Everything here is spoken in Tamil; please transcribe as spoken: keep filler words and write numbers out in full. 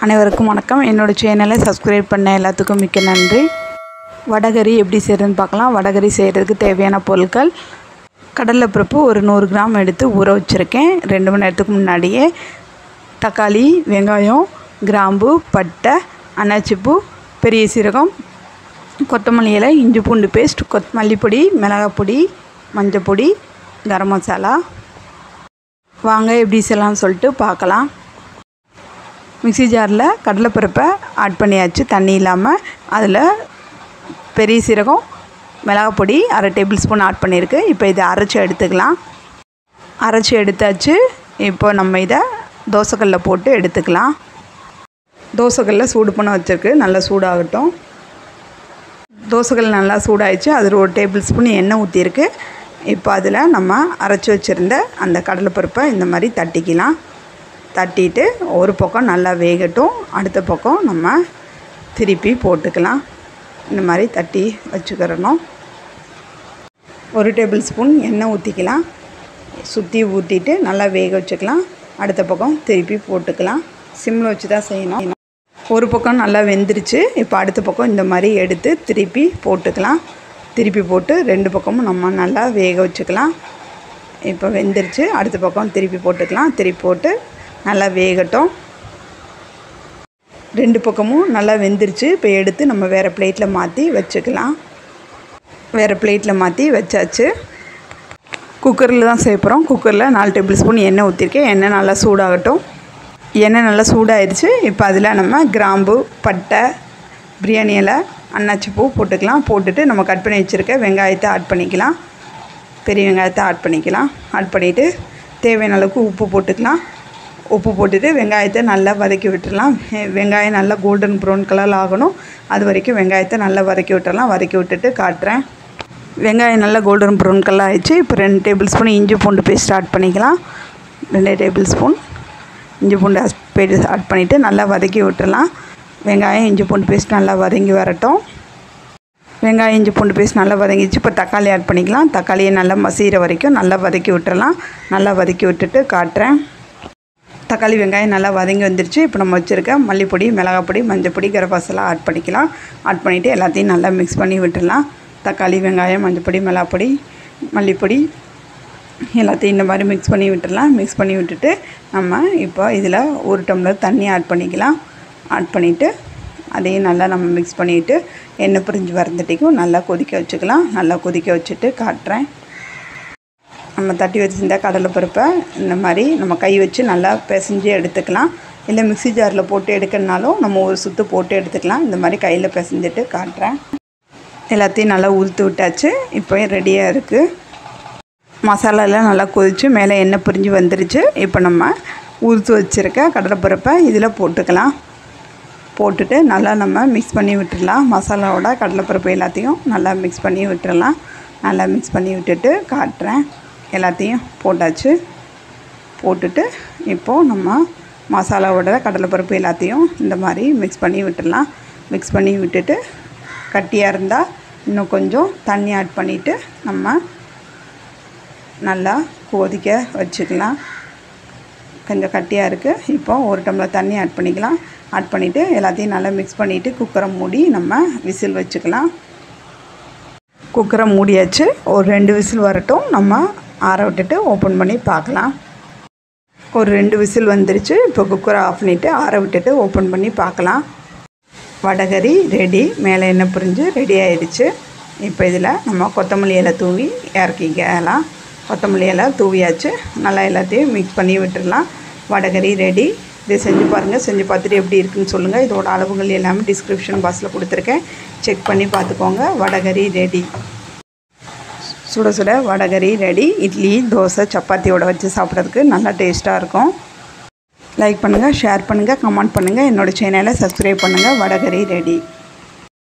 அனைவருக்கும் வணக்கம். என்னோட சேனலை சப்ஸ்கிரைப் பண்ண எல்லாத்துக்கும் மிக்க நன்றி. வடகரி எப்படி செய்கிறதுன்னு பார்க்கலாம். வடகரி செய்கிறதுக்கு தேவையான பொருட்கள்: கடலைப்பருப்பு ஒரு நூறு கிராம் எடுத்து ஊற வச்சுருக்கேன் ரெண்டு மணி நேரத்துக்கு முன்னாடியே. தக்காளி, வெங்காயம், கிராம்பு, பட்டை, அன்னாச்சிப்பூ, பெரிய சீரகம், கொத்தமல்லி இலை, இஞ்சி பூண்டு பேஸ்ட், கொத் மல்லிப்பொடி, மிளகாப்பொடி, மஞ்சப்பொடி, கரம் மசாலா. வாங்க எப்படி செய்யலாம்னு சொல்லிட்டு பார்க்கலாம். மிக்ஸி ஜாரில் கடலைப்பருப்பை ஆட் பண்ணியாச்சு தண்ணி இல்லாமல். அதில் பெரிய சீரகம், மிளகாப்பொடி அரை டேபிள் ஸ்பூன் ஆட் பண்ணியிருக்கு. இப்போ இதை அரைச்சி எடுத்துக்கலாம். அரைச்சி எடுத்தாச்சு. இப்போ நம்ம இதை தோசைக்கல்லில் போட்டு எடுத்துக்கலாம். தோசைக்கல்லில் சூடு பண்ண வச்சுருக்கு, நல்லா சூடாகட்டும். தோசைக்கல் நல்லா சூடாகிடுச்சு. அதில் ஒரு டேபிள் ஸ்பூன் எண்ணெய் ஊற்றிருக்கு. இப்போ அதில் நம்ம அரைச்சி வச்சுருந்த அந்த கடலைப்பருப்பை இந்த மாதிரி தட்டிக்கலாம். தட்டிட்டு ஒரு பக்கம் நல்லா வேகட்டும். அடுத்த பக்கம் நம்ம திருப்பி போட்டுக்கலாம். இந்த மாதிரி தட்டி வச்சுக்கிறணும். ஒரு டேபிள் ஸ்பூன் எண்ணெய் ஊற்றிக்கலாம். சுற்றி ஊற்றிட்டு நல்லா வேக வச்சுக்கலாம். அடுத்த பக்கம் திருப்பி போட்டுக்கலாம். சிம்மில் வச்சு தான் செய்யணும். ஒரு பக்கம் நல்லா வெந்துருச்சு. இப்போ அடுத்த பக்கம் இந்த மாதிரி எடுத்து திருப்பி போட்டுக்கலாம். திருப்பி போட்டு ரெண்டு பக்கமும் நம்ம நல்லா வேக வச்சுக்கலாம். இப்போ வெந்துருச்சு. அடுத்த பக்கம் திருப்பி போட்டுக்கலாம். திருப்பி போட்டு நல்லா வேகட்டும். ரெண்டு பக்கமும் நல்லா வெந்துருச்சு. இப்போ எடுத்து நம்ம வேறு பிளேட்டில் மாற்றி வச்சுக்கலாம். வேறு பிளேட்டில் மாற்றி வச்சாச்சு. குக்கரில் தான் சேர்ப்போம். குக்கரில் நாலு டேபிள் ஸ்பூன் எண்ணெய் ஊற்றிருக்கேன். எண்ணெய் நல்லா சூடாகட்டும். எண்ணெய் நல்லா சூடாகிடுச்சு. இப்போ அதில் நம்ம கிராம்பு, பட்டை, பிரியாணி இலை, அன்னாச்சிப்பூ போட்டுக்கலாம். போட்டுட்டு நம்ம கட் பண்ணி வச்சுருக்க வெங்காயத்தை ஆட் பண்ணிக்கலாம். பெரிய வெங்காயத்தை ஆட் பண்ணிக்கலாம். ஆட் பண்ணிவிட்டு தேவையான அளவுக்கு உப்பு போட்டுக்கலாம். உப்பு போட்டுட்டு வெங்காயத்தை நல்லா வதக்கி விட்டுடலாம். வெங்காயம் நல்லா கோல்டன் ப்ரௌன் கலர் ஆகணும். அது வரைக்கும் வெங்காயத்தை நல்லா வதக்கி விட்டுடலாம். வதக்கி விட்டுட்டு காட்டுறேன். வெங்காயம் நல்லா கோல்டன் ப்ரௌன் கலர் ஆகிடுச்சு. இப்போ ரெண்டு டேபிள் ஸ்பூன் இஞ்சி பூண்டு பேஸ்ட் ஆட் பண்ணிக்கலாம். ரெண்டு டேபிள் ஸ்பூன் இஞ்சி பூண்டு பேஸ்ட் ஆட் பண்ணிவிட்டு நல்லா வதக்கி விட்டுடலாம். வெங்காயம் இஞ்சி பூண்டு பேஸ்ட் நல்லா வதங்கி வரட்டும். வெங்காயம் இஞ்சி பூண்டு பேஸ்ட் நல்லா வதங்கிச்சு. இப்போ தக்காளி ஆட் பண்ணிக்கலாம். தக்காளியை நல்லா மசிகிற வரைக்கும் நல்லா வதக்கி விட்டுடலாம். நல்லா வதக்கி விட்டுட்டு காட்டுறேன். தக்காளி வெங்காயம் நல்லா வதங்கி வந்துருச்சு. இப்போ நம்ம வச்சுருக்க மல்லிப்பொடி, மிளகாப்பொடி, மஞ்சப்பொடி, கரம் மசாலா ஆட் பண்ணிக்கலாம். ஆட் பண்ணிவிட்டு எல்லாத்தையும் நல்லா மிக்ஸ் பண்ணி விட்டுடலாம். தக்காளி, வெங்காயம், மஞ்சப்பொடி, மிளகாப்பொடி, மல்லிப்பொடி எல்லாத்தையும் இந்த மாதிரி மிக்ஸ் பண்ணி விட்டுடலாம். மிக்ஸ் பண்ணி விட்டுட்டு நம்ம இப்போ இதில் ஒரு டம்ளர் தண்ணி ஆட் பண்ணிக்கலாம். ஆட் பண்ணிவிட்டு அதையும் நல்லா நம்ம மிக்ஸ் பண்ணிவிட்டு எண்ணெய் பிரிஞ்சு வரந்துட்டிக்கும் நல்லா கொதிக்க வச்சுக்கலாம். நல்லா கொதிக்க வச்சுட்டு காட்டுறேன். நம்ம தட்டி வச்சுருந்த கடலைப்பருப்பை இந்த மாதிரி நம்ம கை வச்சு நல்லா பிசைஞ்சு எடுத்துக்கலாம். இல்லை மிக்ஸி ஜாரில் போட்டு எடுக்கணுனாலும் நம்ம ஒரு சுற்று போட்டு எடுத்துக்கலாம். இந்த மாதிரி கையில் பிசைஞ்சிட்டு காட்டுறேன். எல்லாத்தையும் நல்லா உளுத்து விட்டாச்சு. இப்போ ரெடியாக இருக்குது. மசாலாலாம் நல்லா கொதித்து மேலே எண்ணெய் பிரிஞ்சு வந்துருச்சு. இப்போ நம்ம உளுத்து வச்சுருக்க கடலைப்பருப்பை இதில் போட்டுக்கலாம். போட்டுட்டு நல்லா நம்ம மிக்ஸ் பண்ணி விட்டுடலாம். மசாலாவோட கடலைப்பருப்பு எல்லாத்தையும் நல்லா மிக்ஸ் பண்ணி விட்டுடலாம். நல்லா மிக்ஸ் பண்ணி விட்டுட்டு காட்டுறேன். எல்லாத்தையும் போட்டாச்சு. போட்டுட்டு இப்போது நம்ம மசாலாவோட கடலைப்பருப்பு எல்லாத்தையும் இந்த மாதிரி மிக்ஸ் பண்ணி விட்டுடலாம். மிக்ஸ் பண்ணி விட்டுட்டு கட்டியாக இருந்தால் இன்னும் கொஞ்சம் தண்ணி ஆட் பண்ணிவிட்டு நம்ம நல்லா கொதிக்க வச்சுக்கலாம். கொஞ்சம் கட்டியாக இருக்குது. இப்போ ஒரு டம்ளர் தண்ணி ஆட் பண்ணிக்கலாம். ஆட் பண்ணிவிட்டு எல்லாத்தையும் நல்லா மிக்ஸ் பண்ணிவிட்டு குக்கரை மூடி நம்ம விசில் வச்சுக்கலாம். குக்கரை மூடியாச்சு. ஒரு ரெண்டு விசில் வரட்டும். நம்ம ஆற விட்டுட்டு ஓப்பன் பண்ணி பார்க்கலாம். ஒரு ரெண்டு விசில் வந்துருச்சு. இப்போ குக்கரை ஆஃப் பண்ணிவிட்டு ஆற விட்டுட்டு ஓப்பன் பண்ணி பார்க்கலாம். வடகரி ரெடி. மேலே எண்ணெய் பிரிஞ்சு ரெடி ஆயிடுச்சு. இப்போ இதில் நம்ம கொத்தமல்லி இலை தூவி இறக்கிக்கலாம். கொத்தமல்லி இலை தூவியாச்சு. நல்லா எல்லாத்தையும் மிக்ஸ் பண்ணி விட்டுடலாம். வடகரி ரெடி. இதை செஞ்சு பாருங்கள். செஞ்சு பார்த்துட்டு எப்படி இருக்குன்னு சொல்லுங்கள். இதோட அளவுகள் எல்லாமே டிஸ்கிரிப்ஷன் பாக்ஸில் கொடுத்துருக்கேன். செக் பண்ணி பார்த்துக்கோங்க. வடகரி ரெடி. சுட சுட வடகரி ரெடி. இட்லி, தோசை, சப்பாத்தியோடு வச்சு சாப்பிட்றதுக்கு நல்லா டேஸ்ட்டாக இருக்கும். லைக் பண்ணுங்கள், ஷேர் பண்ணுங்கள், கமெண்ட் பண்ணுங்கள். என்னோடய சேனலை சப்ஸ்கிரைப் பண்ணுங்கள். வடகரி ரெடி.